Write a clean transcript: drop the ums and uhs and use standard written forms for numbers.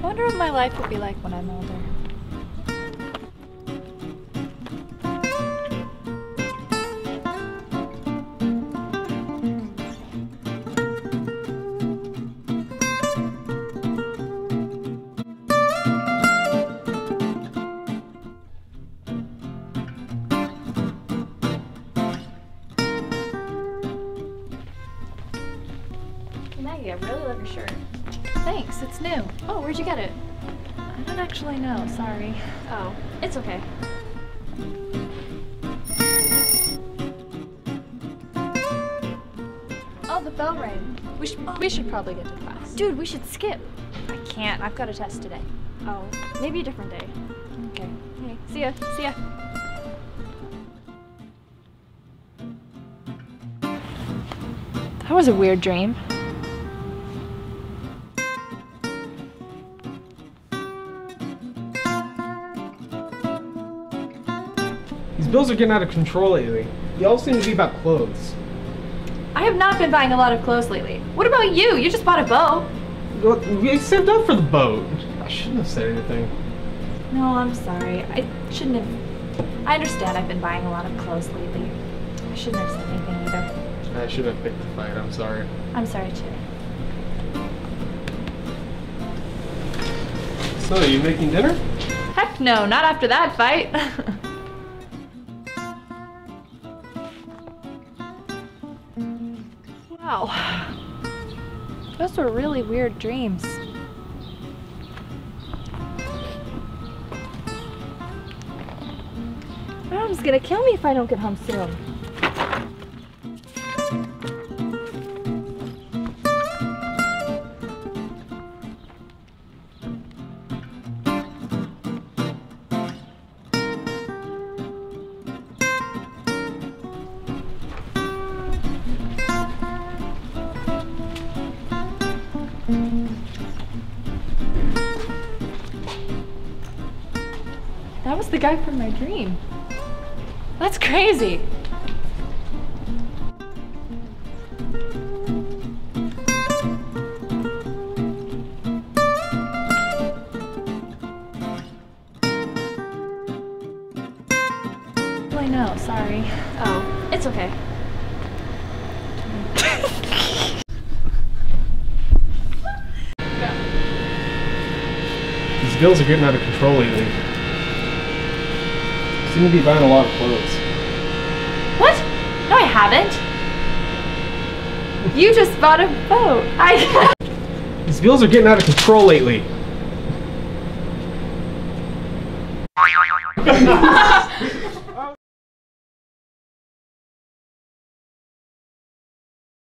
wonder what my life will be like when I'm older. Maggie, I really love your shirt. Thanks, it's new. Oh, where'd you get it? I don't actually know, sorry. Oh, it's okay. Oh, the bell rang. We should probably get to class. Dude, we should skip. I can't, I've got a test today. Oh, maybe a different day. Okay. Hey, see ya. See ya. That was a weird dream. These bills are getting out of control lately. They all seem to be about clothes. I have not been buying a lot of clothes lately. What about you? You just bought a bow. Well, we saved up for the boat. I shouldn't have said anything. No, I'm sorry. I shouldn't have. I understand I've been buying a lot of clothes lately. I shouldn't have said anything either. I shouldn't have picked the fight. I'm sorry. I'm sorry too. So, are you making dinner? Heck no, not after that fight. Wow. Those were really weird dreams. Mom's gonna kill me if I don't get home soon. That was the guy from my dream. That's crazy. I know, sorry. Oh, it's okay. These bills are getting out of control lately. You seem to be buying a lot of clothes. What? No, I haven't. You just bought a boat. These bills are getting out of control lately.